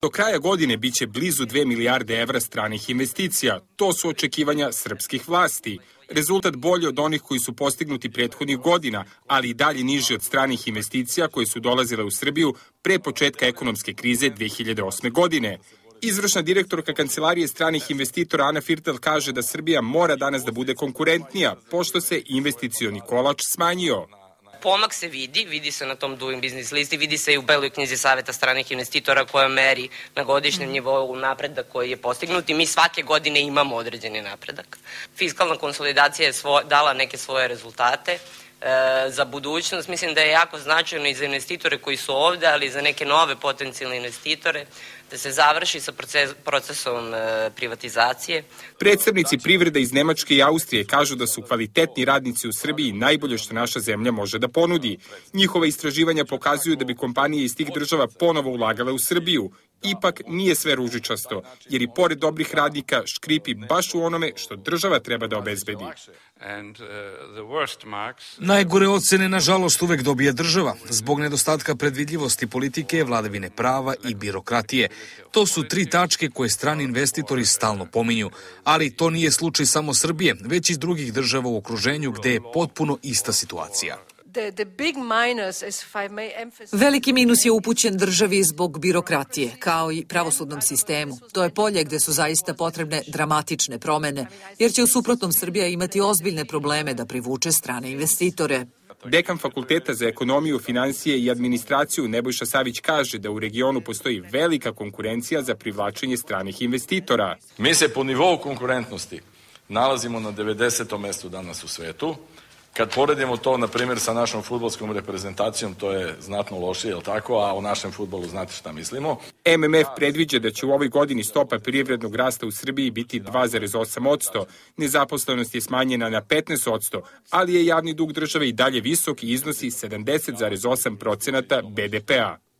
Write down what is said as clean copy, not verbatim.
Do kraja godine biće blizu 2 milijarde evra stranih investicija. To su očekivanja srpskih vlasti. Rezultat bolji od onih koji su postignuti prethodnih godina, ali i dalje niži od stranih investicija koje su dolazile u Srbiju pre početka ekonomske krize 2008. godine. Izvršna direktorka Kancelarije stranih investitora Ana Firtel kaže da Srbija mora danas da bude konkurentnija, pošto se investicioni kolač smanjio. Pomak se vidi se na tom Doing Business listi, vidi se i u beloj knjizi Saveta stranih investitora koja meri na godišnjem nivou napredak koji je postignut i mi svake godine imamo određeni napredak. Fiskalna konsolidacija je dala neke svoje rezultate. Za budućnost mislim da je jako značajno i za investitore koji su ovde, ali i za neke nove potencijalne investitore, da se završi sa procesom privatizacije. Predstavnici privrede iz Nemačke i Austrije kažu da su kvalitetni radnici u Srbiji najbolje što naša zemlja može da ponudi. Njihova istraživanja pokazuju da bi kompanije iz tih država ponovo ulagale u Srbiju. Ipak nije sve ružičasto, jer i pored dobrih radnika škripi baš u onome što država treba da obezbedi. Najgore ocene, nažalost, uvek dobije država, zbog nedostatka predvidljivosti politike, vladavine prava i birokratije. To su 3 tačke koje strani investitori stalno pominju, ali to nije slučaj samo Srbije, već i drugih država u okruženju gde je potpuno ista situacija. Veliki minus je upućen državi zbog birokratije, kao i pravosudnom sistemu. To je polje gde su zaista potrebne dramatične promene, jer će u suprotnom Srbija imati ozbiljne probleme da privuče strane investitore. Dekan Fakulteta za ekonomiju, finansije i administraciju Nebojša Savić kaže da u regionu postoji velika konkurencija za privlačenje stranih investitora. Mi se po nivou konkurentnosti nalazimo na 90. mestu danas u svetu. Kad poredimo to, na primjer, sa našom fudbalskom reprezentacijom, to je znatno lošije, je li tako? A o našem fudbalu znate šta mislimo. MMF predviđa da će u ovoj godini stopa privrednog rasta u Srbiji biti 2,8%. Nezaposlenost je smanjena na 15%, ali je javni dug države i dalje visok i iznosi 70,8% BDP-a.